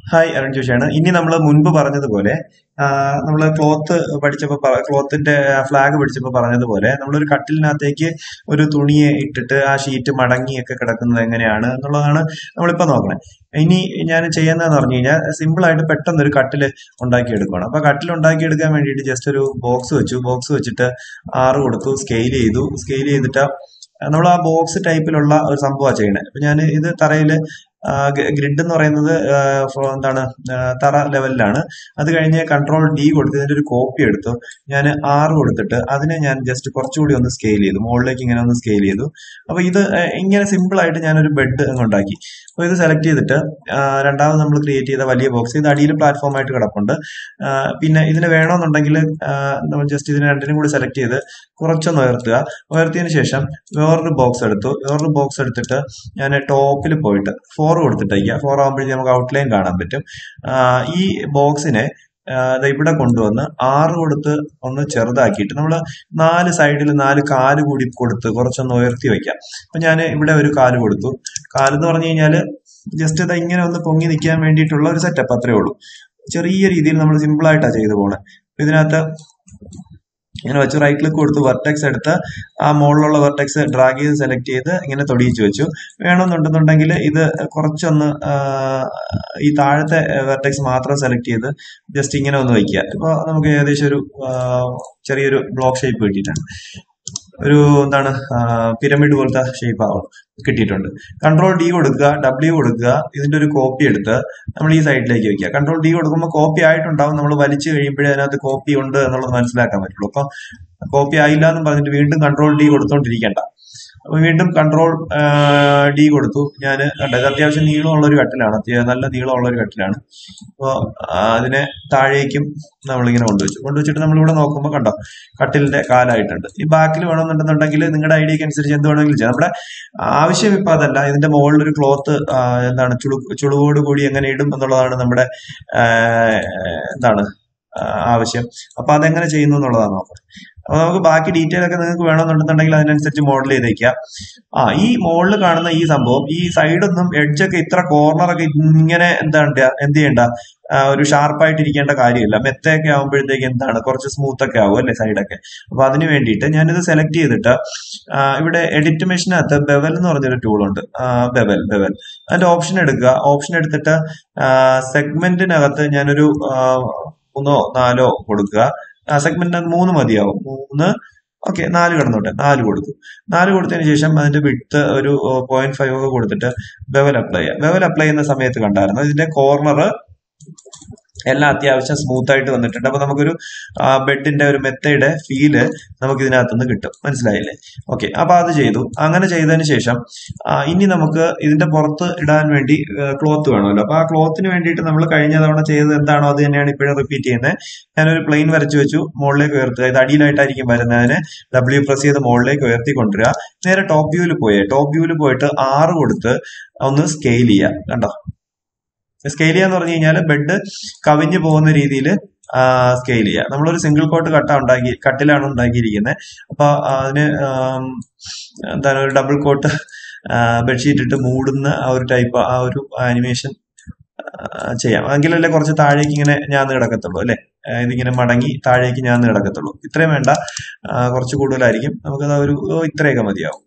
Hi Arun ജോഷിയാണ്. ഇനി നമ്മൾ മുൻപ് പറഞ്ഞതുപോലെ നമ്മൾ ക്ലോത്ത് പഠിച്ചപ്പോൾ ക്ലോത്തിന്റെ ഫ്ലാഗ് പഠിച്ചപ്പോൾ പറഞ്ഞതുപോലെ നമ്മളൊരു കട്ടിലിനകത്തേക്ക് ഒരു തുണിയെ ഇട്ടിട്ട് ആ ഷീറ്റ് മടങ്ങിയൊക്കെ കിടക്കുന്നത് എങ്ങനെയാണ് എന്നുള്ളതാണ് നമ്മളിപ്പോൾ നോക്കണേ. ഇനി ഞാൻ ചെയ്യുന്നതെന്ന് പറഞ്ഞു കഴിഞ്ഞാൽ സിമ്പിൾ ആയിട്ട് പെട്ടെന്ന് ഒരു കട്ടില് ഉണ്ടാക്കിയെടുക്കുകയാണ്. അപ്പൊ കട്ടിൽ ഉണ്ടാക്കിയെടുക്കാൻ വേണ്ടിയിട്ട് ജസ്റ്റ് ഒരു ബോക്സ് വെച്ചു. ബോക്സ് വെച്ചിട്ട് 6 കൊടുത്തു, സ്കെയിൽ ചെയ്തു. സ്കെയിൽ ചെയ്തിട്ട് നമ്മൾ ആ ബോക്സ് ടൈപ്പിലുള്ള ഒരു സംഭവമാണ് ചെയ്യണേ. അപ്പൊ ഞാൻ ഇത് തറയിൽ ഗ്രിഡ് എന്ന് പറയുന്നത് എന്താണ് തറ ലെവലിലാണ്. അത് കഴിഞ്ഞ് കൺട്രോൾ ഡി കൊടുത്ത് ഇതിന്റെ ഒരു കോപ്പി എടുത്തു. ഞാൻ 6 കൊടുത്തിട്ട് അതിനെ ഞാൻ ജസ്റ്റ് കുറച്ചുകൂടി ഒന്ന് സ്കെയിൽ ചെയ്തു, മുകളിലേക്ക് ഇങ്ങനെ ഒന്ന് സ്കെയിൽ ചെയ്തു. അപ്പൊ ഇത് ഇങ്ങനെ സിമ്പിൾ ആയിട്ട് ഞാനൊരു ബെഡ് അങ്ങ് ഉണ്ടാക്കി. അപ്പൊ ഇത് സെലക്ട് ചെയ്തിട്ട് രണ്ടാമത് നമ്മൾ ക്രിയേറ്റ് ചെയ്ത വലിയ ബോക്സ് ഇത് അടിയിൽ പ്ലാറ്റ്ഫോം ആയിട്ട് കിടപ്പുണ്ട്. പിന്നെ ഇതിന് വേണമെന്നുണ്ടെങ്കിൽ നമ്മൾ ജസ്റ്റ് ഇതിന് രണ്ടിനും കൂടി സെലക്ട് ചെയ്ത് കുറച്ചൊന്ന് ഉയർത്തുക. ഉയർത്തിയതിനു ശേഷം വേറൊരു ബോക്സ് എടുത്തു. വേറൊരു ബോക്സ് എടുത്തിട്ട് ഞാൻ ടോപ്പിൽ പോയിട്ട് 4 കൊടുത്തിട്ടേക്കുക. 4 ആകുമ്പോഴേക്കും നമുക്ക് ഔട്ട്ലൈൻ കാണാൻ പറ്റും. ഈ ബോക്സിനെ ഇവിടെ കൊണ്ടുവന്ന് 6 കൊടുത്ത് ഒന്ന് ചെറുതാക്കിയിട്ട് നമ്മൾ 4 സൈഡിൽ 4 കാല് കൂടി കൊടുത്ത് കുറച്ചൊന്ന് ഉയർത്തി വെക്കാം. അപ്പൊ ഞാൻ ഇവിടെ ഒരു കാല് കൊടുത്തു. കാലെന്ന് പറഞ്ഞു കഴിഞ്ഞാല് ജസ്റ്റ് ഇത് ഇങ്ങനെ ഒന്ന് പൊങ്ങി നിൽക്കാൻ വേണ്ടിയിട്ടുള്ള ഒരു സെറ്റപ്പ്, അത്രേ ഉള്ളൂ. ചെറിയ രീതിയിൽ നമ്മൾ സിമ്പിൾ ആയിട്ടാണ് ചെയ്തു പോണേ. ഇതിനകത്ത് ഇങ്ങനെ വെച്ച് റൈറ്റ് ക്ലിക്ക് കൊടുത്ത് വെർട്ടെക്സ് എടുത്ത് ആ മുകളിലുള്ള വെർട്ടെക്സ് ഡ്രാഗ് ചെയ്ത് സെലക്ട് ചെയ്ത് ഇങ്ങനെ തൊടിയിച്ച് വെച്ചു. വേണമെന്നുണ്ടെന്നുണ്ടെങ്കിൽ ഇത് കുറച്ചൊന്ന് ഈ താഴത്തെ വെർട്ടെക്സ് മാത്രം സെലക്ട് ചെയ്ത് ജസ്റ്റ് ഇങ്ങനെ ഒന്ന് വയ്ക്കുക. ഇപ്പൊ നമുക്ക് ഏകദേശം ഒരു ചെറിയൊരു ബ്ലോക്ക് ഷേപ്പ് കിട്ടിയിട്ടുണ്ട്. ഒരു എന്താണ് പിരമിഡ് പോലത്തെ ഷേപ്പ് ആവണം കിട്ടിയിട്ടുണ്ട്. കൺട്രോൾ ഡി കൊടുക്കുക, ഡബ്ല്യു കൊടുക്കുക. ഇതിന്റെ ഒരു കോപ്പി എടുത്ത് നമ്മൾ ഈ സൈഡിലേക്ക് വെക്കുക. കൺട്രോൾ ഡി കൊടുക്കുമ്പോൾ കോപ്പി ആയിട്ടുണ്ടാവും. നമ്മൾ വലിച്ചു കഴിയുമ്പോഴേ അതിനകത്ത് കോപ്പി ഉണ്ട് എന്നുള്ളത് മനസ്സിലാക്കാൻ പറ്റുള്ളൂ. അപ്പൊ കോപ്പി ആയില്ല എന്ന് പറഞ്ഞിട്ട് വീണ്ടും കൺട്രോൾ ഡി കൊടുത്തോണ്ടിരിക്കണ്ട. അപ്പൊ വീണ്ടും കൺട്രോൾ ഡി കൊടുത്തു. ഞാൻ കണ്ടത് അത്യാവശ്യം നീളമുള്ള ഒരു കട്ടിലാണ്, നല്ല നീളമുള്ള ഒരു കട്ടിലാണ്. അപ്പോൾ അതിനെ താഴേക്കും നമ്മളിങ്ങനെ കൊണ്ടുവച്ചിട്ട് നമ്മളിവിടെ നോക്കുമ്പോൾ കണ്ടോ കട്ടിലിന്റെ കാലായിട്ടുണ്ട്. ഈ ബാക്കിൽ വേണമെന്നുണ്ടെന്നുണ്ടെങ്കിൽ നിങ്ങളുടെ ഐഡിയക്ക് അനുസരിച്ച് എന്ത് വേണമെങ്കിലും ചെയ്യാം. നമ്മുടെ ആവശ്യം ഇപ്പൊ അതല്ല. ഇതിന്റെ മുകളിലൊരു ക്ലോത്ത് എന്താണ് ചുളിവോട് കൂടി എങ്ങനെ ഇടും എന്നുള്ളതാണ് നമ്മുടെ എന്താണ് ആവശ്യം. അപ്പൊ അതെങ്ങനെ ചെയ്യുന്നു എന്നുള്ളതാണ് നോക്കുന്നത്. അപ്പൊ നമുക്ക് ബാക്കി ഡീറ്റെയിൽ ഒക്കെ നിങ്ങൾക്ക് വേണമെന്നുണ്ടെന്നുണ്ടെങ്കിൽ അതിനനുസരിച്ച് മോഡൽ ചെയ്തേക്കാം. ഈ മുകളിൽ കാണുന്ന ഈ സംഭവം ഈ സൈഡൊന്നും എഡ്ജൊക്കെ ഇത്ര കോർണറൊക്കെ ഇങ്ങനെ എന്ത് ചെയ്യണ്ട, ഒരു ഷാർപ്പായിട്ട് ഇരിക്കേണ്ട കാര്യമില്ല. മെത്തയൊക്കെ ആകുമ്പോഴത്തേക്ക് എന്താണ് കുറച്ച് സ്മൂത്ത് ഒക്കെ ആവും അല്ലെ സൈഡൊക്കെ. അപ്പൊ അതിന് വേണ്ടിയിട്ട് ഞാനിത് സെലക്ട് ചെയ്തിട്ട് ഇവിടെ എഡിറ്റ് മെഷീനകത്ത് ബെവൽ എന്ന് പറഞ്ഞൊരു ടൂൾ ഉണ്ട്. ബെവൽ അതിന്റെ ഓപ്ഷൻ എടുക്കുക. ഓപ്ഷൻ എടുത്തിട്ട് സെഗ്മെന്റിനകത്ത് ഞാനൊരു 3 or 4 കൊടുക്കുക. സെഗ്മെന്റിനകത്ത് 3 മതിയാവും. 3 ഓക്കെ, 4 കിടന്നോട്ടെ. 4 കൊടുത്തു. 4 കൊടുത്തതിന് ശേഷം അതിന്റെ വിഡ്ത്ത് ഒരു 0.5 ഒക്കെ കൊടുത്തിട്ട് ബെവൽ അപ്ലൈ ചെയ്യാം. ബെവൽ അപ്ലൈ ചെയ്യുന്ന സമയത്ത് കണ്ടായിരുന്നു ഇതിന്റെ കോർണർ എല്ലാം അത്യാവശ്യം സ്മൂത്ത് ആയിട്ട് വന്നിട്ടുണ്ട്. അപ്പൊ നമുക്കൊരു ബെഡിന്റെ ഒരു മെത്തയുടെ ഫീല് നമുക്ക് ഇതിനകത്തുനിന്ന് കിട്ടും. മനസ്സിലായില്ലേ? ഓക്കെ, അപ്പൊ അത് ചെയ്തു. അങ്ങനെ ചെയ്തതിന് ശേഷം ഇനി നമുക്ക് ഇതിന്റെ പുറത്ത് ഇടാൻ വേണ്ടി ക്ലോത്ത് വേണമല്ലോ. അപ്പൊ ആ ക്ലോത്തിന് വേണ്ടിയിട്ട് നമ്മൾ കഴിഞ്ഞ തവണ ചെയ്തത് എന്താണോ അത് തന്നെയാണ് ഇപ്പോഴും റിപ്പീറ്റ് ചെയ്യുന്നത്. ഞാനൊരു പ്ലെയിൻ വരച്ചു വെച്ചു. മുകളിലേക്ക് ഉയർത്തുക. ഇത് അടിയിലായിട്ടായിരിക്കും വരുന്നതിന് ഡബ്ല്യു പ്രസ് ചെയ്ത് മുകളിലേക്ക് ഉയർത്തി കൊണ്ടുവരിക. നേരെ ടോപ്പ് വ്യൂവിൽ പോയിട്ട് 6 കൊടുത്ത് ഒന്ന് സ്കെയിൽ ചെയ്യുക. കണ്ടോ, സ്കെയിൽ ചെയ്യാന്ന് പറഞ്ഞു കഴിഞ്ഞാൽ ബെഡ് കവിഞ്ഞു പോകുന്ന രീതിയിൽ സ്കെയിൽ ചെയ്യുക. നമ്മളൊരു സിംഗിൾ കോട്ട് കട്ടിലാണ് ഉണ്ടാക്കിയിരിക്കുന്നത്. അപ്പൊ അതിന് എന്താണ് ഒരു ഡബിൾ കോട്ട് ബെഡ്ഷീറ്റ് ഇട്ട് മൂടുന്ന ആ ഒരു ടൈപ്പ് ആ ഒരു ആനിമേഷൻ ചെയ്യാം. എങ്കിലല്ലേ കുറച്ച് താഴേക്ക് ഇങ്ങനെ ഞാന്ന് കിടക്കത്തുള്ളൂ അല്ലെ. ഇതിങ്ങനെ മടങ്ങി താഴേക്ക് ഞാന്ന് കിടക്കത്തുള്ളൂ. ഇത്രയും വേണ്ട, കുറച്ച് കൂടുതലായിരിക്കും. നമുക്കത് ഒരു ഇത്രയൊക്കെ മതിയാവും.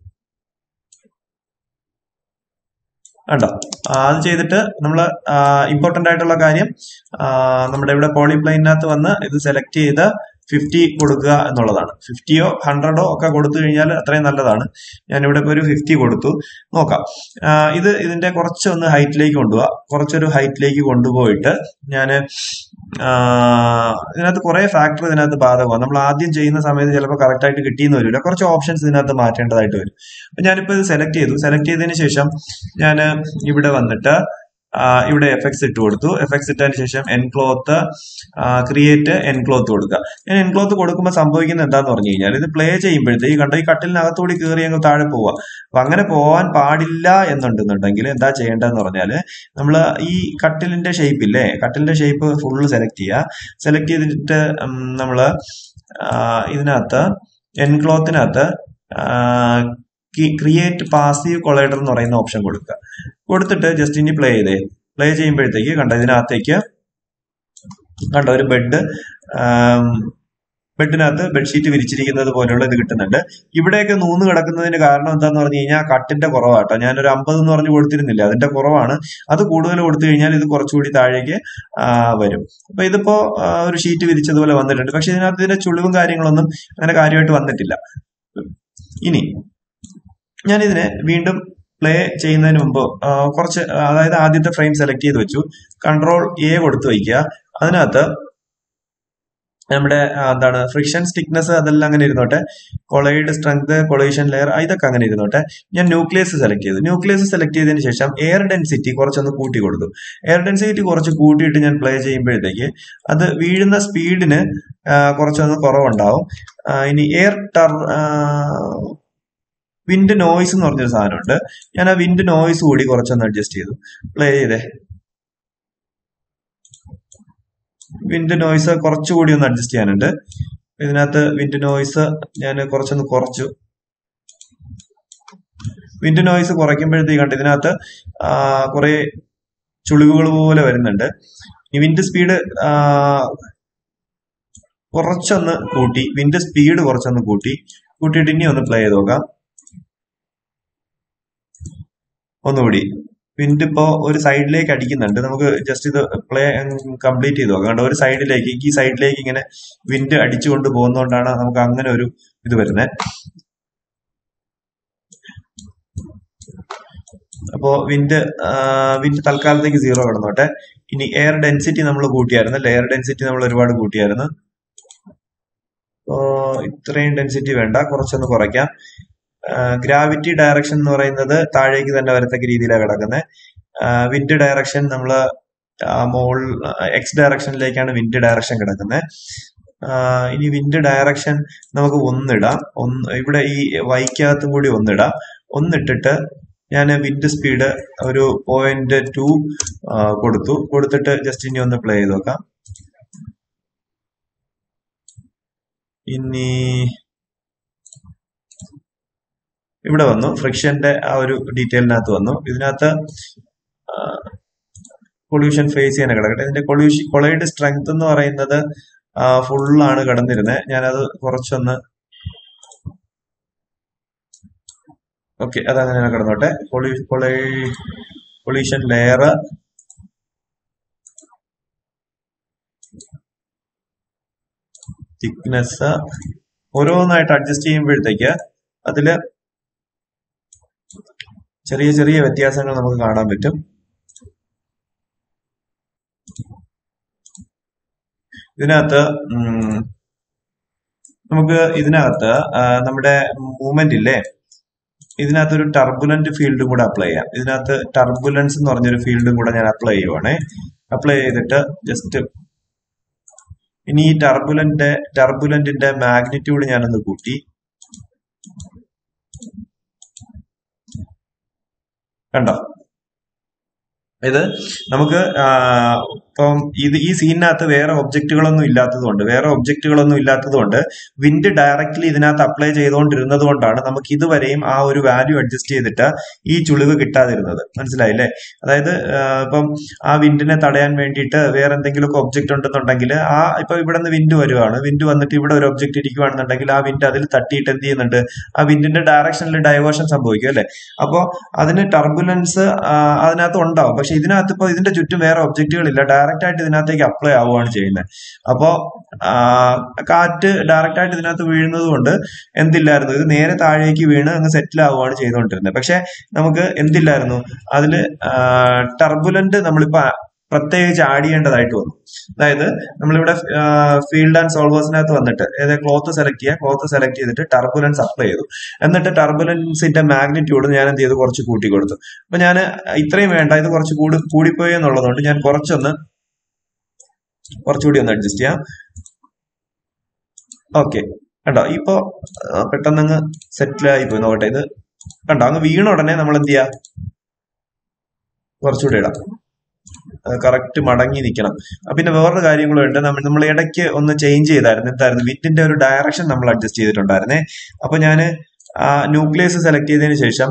ഉണ്ടോ? അത് ചെയ്തിട്ട് നമ്മൾ ഇമ്പോർട്ടന്റ് ആയിട്ടുള്ള കാര്യം നമ്മുടെ ഇവിടെ പോളിപ്ലൈനകത്ത് വന്ന് ഇത് സെലക്ട് ചെയ്ത് 50 കൊടുക്കുക എന്നുള്ളതാണ്. 50യോ 100ഓ ഒക്കെ കൊടുത്തു കഴിഞ്ഞാൽ അത്രയും നല്ലതാണ്. ഞാനിവിടെ ഇപ്പോൾ ഒരു 50 കൊടുത്തു. നോക്കാം. ഇതിന്റെ കുറച്ചൊന്ന് ഹൈറ്റിലേക്ക് കൊണ്ടുപോവാ. കുറച്ചൊരു ഹൈറ്റിലേക്ക് കൊണ്ടുപോയിട്ട് ഞാൻ ഇതിനകത്ത് കുറെ ഫാക്ടർ ഇതിനകത്ത് ബാധകമാണ്. നമ്മൾ ആദ്യം ചെയ്യുന്ന സമയത്ത് ചിലപ്പോൾ കറക്റ്റ് ആയിട്ട് കിട്ടിയെന്ന് വരില്ല. കുറച്ച് ഓപ്ഷൻസ് ഇതിനകത്ത് മാറ്റേണ്ടതായിട്ട് വരും. അപ്പൊ ഞാനിപ്പോ ഇത് സെലക്ട് ചെയ്തതിന് ശേഷം ഞാൻ ഇവിടെ വന്നിട്ട് ഇവിടെ എഫക്ട്സ് ഇട്ട് കൊടുത്തു. എഫക്ട്സ് ഇട്ടതിന് ശേഷം എൻക്ലോത്ത് ക്രിയേറ്റ് എൻക്ലോത്ത് കൊടുക്കുക. ഞാൻ എൻക്ലോത്ത് കൊടുക്കുമ്പോൾ സംഭവിക്കുന്നത് എന്താന്ന് പറഞ്ഞു കഴിഞ്ഞാൽ ഇത് പ്ലേ ചെയ്യുമ്പോഴത്തേക്ക് കണ്ട ഈ കട്ടിലിനകത്തുകൂടി കയറി അങ്ങ് താഴെ പോവുക. അപ്പൊ അങ്ങനെ പോവാൻ പാടില്ല എന്നുണ്ടെന്നുണ്ടെങ്കിൽ എന്താ ചെയ്യേണ്ടതെന്ന് പറഞ്ഞാല് നമ്മൾ ഈ കട്ടിലിന്റെ ഷേപ്പ് ഇല്ലേ, കട്ടിലിന്റെ ഷേപ്പ് ഫുള്ള് സെലക്ട് ചെയ്യുക. സെലക്ട് ചെയ്തിട്ട് നമ്മള് ഇതിനകത്ത് എൻക്ലോത്തിനകത്ത് ക്രിയേറ്റ് പാസീവ് കൊളൈഡർ എന്ന് പറയുന്ന ഓപ്ഷൻ കൊടുക്കുക. കൊടുത്തിട്ട് ജസ്റ്റ് ഇനി പ്ലേ ചെയ്തേ. പ്ലേ ചെയ്യുമ്പോഴത്തേക്ക് കണ്ട ഇതിനകത്തേക്ക് കണ്ട ഒരു ബെഡിനകത്ത് ബെഡ്ഷീറ്റ് വിരിച്ചിരിക്കുന്നത് പോലെയുള്ള ഇത് കിട്ടുന്നുണ്ട്. ഇവിടെയൊക്കെ നൂന്ന് കിടക്കുന്നതിന് കാരണം എന്താന്ന് പറഞ്ഞു കഴിഞ്ഞാൽ കട്ടിന്റെ കുറവാട്ടോ. ഞാനൊരു 50 എന്ന് പറഞ്ഞു കൊടുത്തിരുന്നില്ല, അതിന്റെ കുറവാണ്. അത് കൂടുതൽ കൊടുത്തു കഴിഞ്ഞാൽ ഇത് കുറച്ചുകൂടി താഴേക്ക് വരും. അപ്പൊ ഇതിപ്പോ ഒരു ഷീറ്റ് വിരിച്ചതുപോലെ വന്നിട്ടുണ്ട്. പക്ഷെ ഇതിനകത്ത് ഇതിന്റെ ചുളിവും കാര്യങ്ങളൊന്നും അങ്ങനെ കാര്യമായിട്ട് വന്നിട്ടില്ല. ഇനി ഞാനിതിനെ വീണ്ടും പ്ലേ ചെയ്യുന്നതിന് മുമ്പ് കുറച്ച്, അതായത് ആദ്യത്തെ ഫ്രെയിം സെലക്ട് ചെയ്ത് വെച്ചു, Ctrl A കൊടുത്തു വയ്ക്കുക. അതിനകത്ത് നമ്മുടെ എന്താണ് ഫ്രിക്ഷൻ സ്റ്റിക്നെസ് അതെല്ലാം അങ്ങനെ ഇരുന്നോട്ടെ, കൊളൈഡ് സ്ട്രെങ്ത്, കൊളീഷൻ ലെയർ ഇതൊക്കെ അങ്ങനെ ഇരുന്നോട്ടെ. ഞാൻ ന്യൂക്ലിയസ് സെലക്ട് ചെയ്തു. ന്യൂക്ലിയസ് സെലക്ട് ചെയ്തതിന് ശേഷം എയർ ഡെൻസിറ്റി കുറച്ചൊന്ന് കൂട്ടി കൊടുത്തു. എയർ ഡെൻസിറ്റി കുറച്ച് കൂട്ടിയിട്ട് ഞാൻ പ്ലേ ചെയ്യുമ്പോഴത്തേക്ക് അത് വീഴുന്ന സ്പീഡിന് കുറച്ചൊന്ന് കുറവുണ്ടാവും. ഇനി വിൻഡ് നോയ്സ് എന്ന് പറഞ്ഞൊരു സാധനമുണ്ട്. ഞാൻ ആ വിൻഡ് നോയ്സ് കൂടി കുറച്ചൊന്ന് അഡ്ജസ്റ്റ് ചെയ്തു. പ്ലേ ചെയ്തേ, വിൻഡ് നോയ്സ് കുറച്ചുകൂടി ഒന്ന് അഡ്ജസ്റ്റ് ചെയ്യാനുണ്ട്. ഇതിനകത്ത് വിൻഡ് നോയ്സ് ഞാൻ കുറച്ചൊന്ന് കുറച്ചു. വിൻഡ് നോയ്സ് കുറയ്ക്കുമ്പോഴത്തേക്ക് കണ്ട് ഇതിനകത്ത് കുറെ ചുളിവുകൾ പോലെ വരുന്നുണ്ട്. ഈ വിൻഡ് സ്പീഡ് കുറച്ചൊന്ന് കൂട്ടി, വിൻഡ് സ്പീഡ് കുറച്ചൊന്ന് കൂട്ടിയിട്ട് ഇനി ഒന്ന് പ്ലേ ചെയ്ത് നോക്കാം. ഒന്നുകൂടി വിൻഡ് ഇപ്പോ ഒരു സൈഡിലേക്ക് അടിക്കുന്നുണ്ട്. നമുക്ക് ജസ്റ്റ് ഇത് പ്ലേ കംപ്ലീറ്റ് ചെയ്ത് നോക്കാം. കണ്ടോ, ഒരു സൈഡിലേക്ക്, ഈ സൈഡിലേക്ക് ഇങ്ങനെ വിൻഡ് അടിച്ചുകൊണ്ട് പോകുന്നതുകൊണ്ടാണ് നമുക്ക് അങ്ങനെ ഒരു ഇത് വരുന്നത്. അപ്പോ വിൻഡ് തൽക്കാലത്തേക്ക് 0 കിടന്നോട്ടെ. ഇനി എയർ ഡെൻസിറ്റി നമ്മൾ കൂട്ടിയായിരുന്നു, ലെയർ ഡെൻസിറ്റി നമ്മൾ ഒരുപാട് കൂട്ടിയായിരുന്നു. ഇത്രയും ഡെൻസിറ്റി വേണ്ട, കുറച്ചൊന്ന് കുറയ്ക്കാം. ഗ്രാവിറ്റി ഡയറക്ഷൻ എന്ന് പറയുന്നത് താഴേക്ക് തന്നെ വരത്തക്ക രീതിയിലാണ് കിടക്കുന്നത്. വിൻഡ് ഡയറക്ഷൻ നമ്മൾ എക്സ് ഡയറക്ഷനിലേക്കാണ് വിൻഡ് ഡയറക്ഷൻ കിടക്കുന്നത്. ഇനി വിൻഡ് ഡയറക്ഷൻ നമുക്ക് ഒന്നിടാം. ഇവിടെ ഈ വൈക്കകത്തും കൂടി ഒന്നിട്ടിട്ട് ഞാൻ വിൻഡ് സ്പീഡ് ഒരു 0.2 കൊടുത്തിട്ട് ജസ്റ്റ് ഇനി ഒന്ന് പ്ലേ ചെയ്ത് നോക്കാം. ഇനി ഇവിടെ വന്നു, ഫ്രിക്ഷന്റെ ആ ഒരു ഡീറ്റെയിലിനകത്ത് വന്നു. ഇതിനകത്ത് പൊല്യൂഷൻ ഫേസ് ചെയ്യാൻ കിടക്കട്ടെ. ഇതിന്റെ കൊളൈഡ് സ്ട്രെങ്ത് എന്ന് പറയുന്നത് ഫുള്ളാണ് കിടന്നിരുന്നത്. ഞാനത് കുറച്ചൊന്ന് ഓക്കെ, അതങ്ങനെ കിടന്നോട്ടെ. പൊല്യൂഷൻ ലെയർ, തിക്നെസ് ഓരോന്നായിട്ട് അഡ്ജസ്റ്റ് ചെയ്യുമ്പോഴത്തേക്ക് അതില് ചെറിയ ചെറിയ വ്യത്യാസങ്ങൾ നമുക്ക് കാണാൻ പറ്റും. ഇതിനകത്ത് നമ്മുടെ മൂവ്മെന്റ് ഇല്ലേ, ഇതിനകത്തൊരു ടർബുലന്റ് ഫീൽഡും കൂടെ അപ്ലൈ ചെയ്യാം. ഇതിനകത്ത് ടർബുലൻസ് എന്ന് പറഞ്ഞൊരു ഫീൽഡും കൂടെ ഞാൻ അപ്ലൈ ചെയ്യുവാണേ. അപ്ലൈ ചെയ്തിട്ട് ജസ്റ്റ് ഇനി ഈ ടർബുലന്റിന്റെ മാഗ്നിറ്റ്യൂഡ് ഞാനൊന്ന് കൂട്ടി. കണ്ടോ, ഇത് നമുക്ക് ഇപ്പം ഈ സീനിനകത്ത് വേറെ ഒബ്ജക്റ്റുകളൊന്നും ഇല്ലാത്തതുകൊണ്ട് വിൻഡ് ഡയറക്ട്ലി ഇതിനകത്ത് അപ്ലൈ ചെയ്തുകൊണ്ടിരുന്നത് കൊണ്ടാണ് നമുക്ക് ഇതുവരെയും ആ ഒരു വാല്യൂ അഡ്ജസ്റ്റ് ചെയ്തിട്ട് ഈ ചുളിവ് കിട്ടാതിരുന്നത്. മനസ്സിലായില്ലേ? അതായത് ഇപ്പം ആ വിൻഡിനെ തടയാൻ വേണ്ടിയിട്ട് വേറെ എന്തെങ്കിലുമൊക്കെ ഒബ്ജക്റ്റ് ഉണ്ടെന്നുണ്ടെങ്കിൽ ഇപ്പൊ ഇവിടെ നിന്ന് വിൻഡ് വന്നിട്ട് ഇവിടെ ഒരു ഒബ്ജക്റ്റ് ഇരിക്കുകയാണെന്നുണ്ടെങ്കിൽ ആ വിൻഡ് അതിൽ തട്ടിയിട്ട് എന്ത് ചെയ്യുന്നുണ്ട്, ആ വിൻഡിന്റെ ഡയറക്ഷനിൽ ഡൈവേർഷൻ സംഭവിക്കും അല്ലെ. അപ്പോ അതിന് ടർബുലൻസ് അതിനകത്ത് ഉണ്ടാവും. പക്ഷെ ഇതിനകത്ത് ഇപ്പൊ ഇതിന്റെ ചുറ്റും വേറെ ഒബ്ജക്റ്റുകളില്ല, ഡയറക്റ്റ് ആയിട്ട് ഇതിനകത്തേക്ക് അപ്ലൈ ആവുകയാണ് ചെയ്യുന്നത്. അപ്പോ കാറ്റ് ഡയറക്റ്റ് ആയിട്ട് ഇതിനകത്ത് വീഴുന്നത് കൊണ്ട് എന്തില്ലായിരുന്നു, ഇത് നേരെ താഴേക്ക് വീണ് അങ്ങ് സെറ്റിൽ ആവുകയാണ് ചെയ്തുകൊണ്ടിരുന്നത്. പക്ഷെ നമുക്ക് എന്തില്ലായിരുന്നു, അതില് ടർബുലന്റ് നമ്മളിപ്പോ പ്രത്യേകിച്ച് ആഡ് ചെയ്യേണ്ടതായിട്ട് വന്നു. അതായത് നമ്മളിവിടെ ഫീൽഡ് ആൻഡ് സോൾവേഴ്സിനകത്ത് വന്നിട്ട് ക്ലോത്ത് സെലക്ട് ചെയ്തിട്ട് ടർബുലൻസ് അപ്ലൈ ചെയ്തു. എന്നിട്ട് ടർബുലൻസിന്റെ മാഗ്നിറ്റ്യൂഡ് ഞാൻ എന്ത് ചെയ്തു, കുറച്ച് കൂട്ടി കൊടുത്തു. അപ്പൊ ഞാൻ ഇത്രയും വേണ്ട, ഇത് കുറച്ച് കൂടിപ്പോയി എന്നുള്ളതുകൊണ്ട് ഞാൻ കുറച്ചുകൂടി ഒന്ന് അഡ്ജസ്റ്റ് ചെയ്യാം. ഓക്കെ, കണ്ടോ, ഇപ്പൊ പെട്ടെന്ന് സെറ്റിലായി പോയി. നോക്കട്ടെ, ഇത് കണ്ടോ, അങ്ങ് വീണ ഉടനെ നമ്മൾ എന്ത് ചെയ്യാ, കുറച്ചുകൂടി ഇടാം, കറക്റ്റ് മടങ്ങി നിൽക്കണം. പിന്നെ വേറൊരു കാര്യങ്ങളും ഉണ്ട്, നമ്മൾ ഇടയ്ക്ക് ഒന്ന് ചേഞ്ച് ചെയ്തായിരുന്നു. വിൻഡിന്റെ ഒരു ഡയറക്ഷൻ നമ്മൾ അഡ്ജസ്റ്റ് ചെയ്തിട്ടുണ്ടായിരുന്നേ. അപ്പൊ ഞാൻ ന്യൂക്ലിയസ് സെലക്ട് ചെയ്തതിനു ശേഷം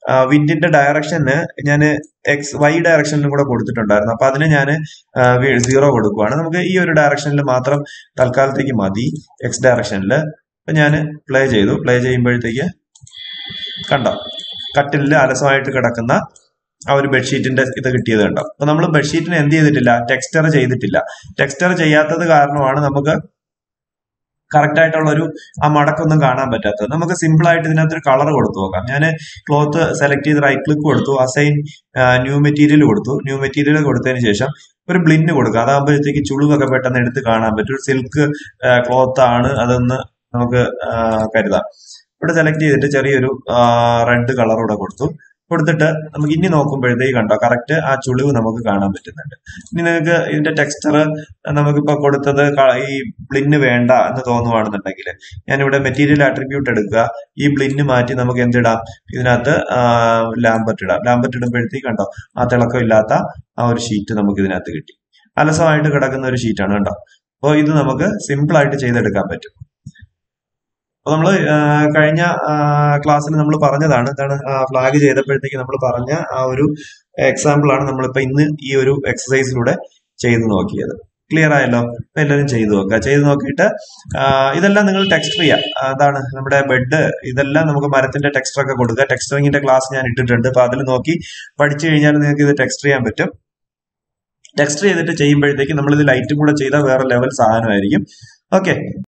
വിൻഡിന്റെ ഡയറക്ഷന് ഞാൻ വൈ ഡയറക്ഷനിലും കൂടെ കൊടുത്തിട്ടുണ്ടായിരുന്നു. അപ്പൊ അതിന് ഞാൻ 0 കൊടുക്കുവാണ്. നമുക്ക് ഈ ഒരു ഡയറക്ഷനിൽ മാത്രം തൽക്കാലത്തേക്ക് മതി, എക്സ് ഡയറക്ഷനിൽ. അപ്പൊ ഞാൻ പ്ലേ ചെയ്തു. പ്ലേ ചെയ്യുമ്പോഴത്തേക്ക് കണ്ടോ, കട്ടിലിൽ അലസമായിട്ട് കിടക്കുന്ന ആ ഒരു ബെഡ്ഷീറ്റിന്റെ ഇത് കിട്ടിയത് കണ്ടോ. അപ്പൊ നമ്മൾ ബെഡ്ഷീറ്റിന് എന്ത് ചെയ്തിട്ടില്ല, ടെക്സ്ചർ ചെയ്തിട്ടില്ല. ടെക്സ്ചർ ചെയ്യാത്തത് കാരണമാണ് നമുക്ക് കറക്റ്റ് ആയിട്ടുള്ള ഒരു ആ മടക്കൊന്നും കാണാൻ പറ്റാത്തത്. നമുക്ക് സിമ്പിൾ ആയിട്ട് ഇതിനകത്തൊരു കളർ കൊടുത്തു നോക്കാം. ഞാൻ ക്ലോത്ത് സെലക്ട് ചെയ്ത് റൈറ്റ് ക്ലിക്ക് കൊടുത്തു, അസൈൻ ന്യൂ മെറ്റീരിയൽ കൊടുത്തു. ന്യൂ മെറ്റീരിയൽ കൊടുത്തതിന് ശേഷം ഒരു ബ്ലിന്ന് കൊടുക്കുക. അതാകുമ്പോഴത്തേക്ക് ചുളിവൊക്കെ പെട്ടെന്ന് എടുത്ത് കാണാൻ പറ്റും. ഒരു സിൽക്ക് ക്ലോത്ത് ആണ് അതൊന്ന് നമുക്ക് കരുതാം. ഇവിടെ സെലക്ട് ചെയ്തിട്ട് ചെറിയൊരു റെഡ് കളർ കൂടെ കൊടുത്തിട്ട് നമുക്ക് ഇനി നോക്കുമ്പോഴത്തേക്ക് കണ്ടോ കറക്റ്റ് ആ ചുളിവ് നമുക്ക് കാണാൻ പറ്റുന്നുണ്ട്. ഇനി നിങ്ങൾക്ക് ഇതിന്റെ ടെക്സ്ചർ നമുക്കിപ്പോ കൊടുത്തത് ഈ ബ്ലിന്ന് വേണ്ട എന്ന് തോന്നുവാണെന്നുണ്ടെങ്കിൽ ഞാനിവിടെ മെറ്റീരിയൽ ആട്രിബ്യൂട്ട് എടുക്കുക, ഈ ബ്ലിന്ന് മാറ്റി നമുക്ക് എന്തിടാം, ഇതിനകത്ത് ലാംബർട്ട് ഇടാം. ലാംബർട്ട് ഇടുമ്പോഴത്തേക്ക് കണ്ടോ ആ തിളക്കമില്ലാത്ത ആ ഒരു ഷീറ്റ് നമുക്ക് ഇതിനകത്ത് കിട്ടി. അലസമായിട്ട് കിടക്കുന്ന ഒരു ഷീറ്റാണ് കേട്ടോ. അപ്പോൾ ഇത് നമുക്ക് സിമ്പിൾ ആയിട്ട് ചെയ്തെടുക്കാൻ പറ്റും. അപ്പൊ നമ്മൾ കഴിഞ്ഞ ക്ലാസ്സിൽ നമ്മൾ പറഞ്ഞതാണ്, ഇതാണ് ഫ്ലാഗ് ചെയ്തപ്പോഴത്തേക്ക് നമ്മൾ പറഞ്ഞ ആ ഒരു എക്സാമ്പിൾ ആണ് നമ്മളിപ്പോ ഇന്ന് ഈ ഒരു എക്സസൈസിലൂടെ ചെയ്ത് നോക്കിയത്. ക്ലിയർ ആയല്ലോ? അപ്പൊ എല്ലാവരും ചെയ്തു നോക്കുക. ചെയ്ത് നോക്കിയിട്ട് ഇതെല്ലാം നിങ്ങൾ ടെക്സ്റ്റർ ചെയ്യാം. അതാണ് നമ്മുടെ ബെഡ്, ഇതെല്ലാം നമുക്ക് മരത്തിന്റെ ടെക്സ്റ്റർ ഒക്കെ കൊടുക്കുക. ടെക്സ്റ്ററിങ്ങിന്റെ ക്ലാസ് ഞാൻ ഇട്ടിട്ടുണ്ട്. അപ്പൊ അതിൽ നോക്കി പഠിച്ചു കഴിഞ്ഞാൽ നിങ്ങൾക്ക് ഇത് ടെക്സ്റ്റർ ചെയ്യാൻ പറ്റും. ടെക്സ്റ്റർ ചെയ്തിട്ട് ചെയ്യുമ്പോഴത്തേക്ക് നമ്മൾ ഇത് ലൈറ്റും കൂടെ ചെയ്താൽ വേറെ ലെവൽ സാധനമായിരിക്കും. ഓക്കെ.